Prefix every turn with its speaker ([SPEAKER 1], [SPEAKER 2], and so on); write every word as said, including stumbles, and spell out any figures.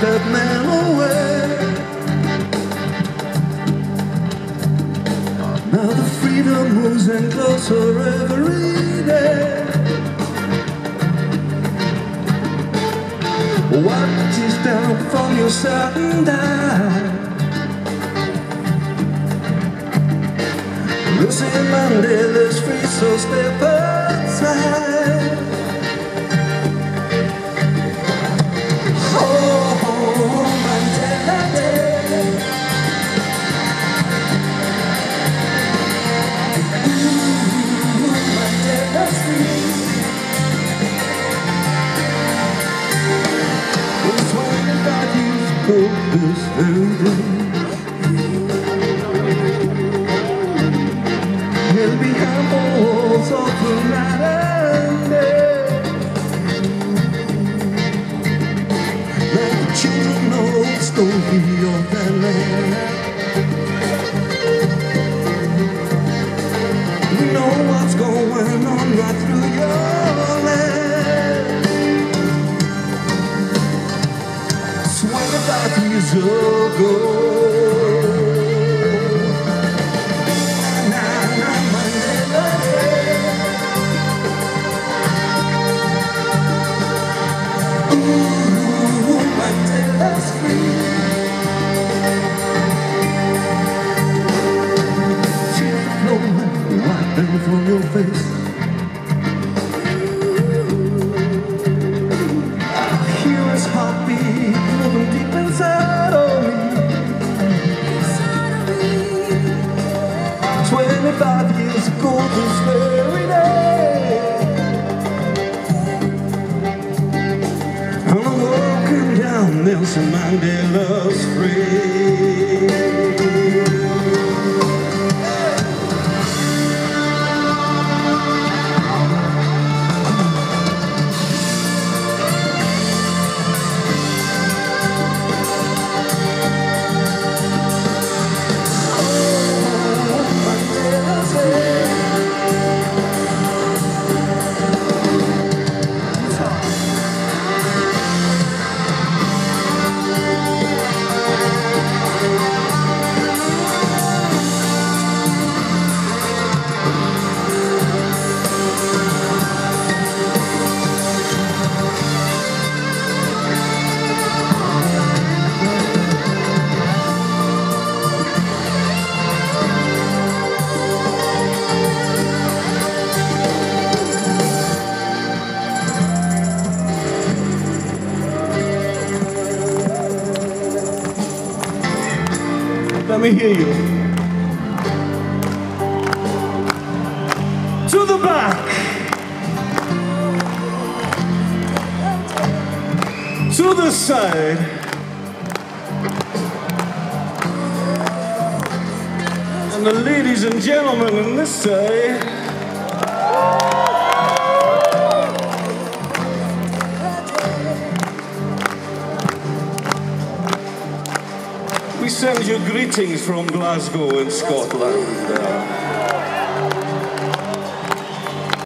[SPEAKER 1] that man away. Now the freedom moves in closer every day. Wipe the tears down from your satin dye. Lucy Mandela's free, so step aside. Oh, Mandela Day. Ooh, Mandela's free. It's twenty-five years ago this very day. He'll be handballs all through night and day. Let the children know the story of that land. We know what's going on right through your land. Twenty-five years ago. From your face, I hear his heartbeat moving deep inside of me. Twenty-five years ago this very day, and the world came down, Nelson Mandela's free. Let me hear you. To the back. To the side. And the ladies and gentlemen on this side. We send you greetings from Glasgow in Scotland.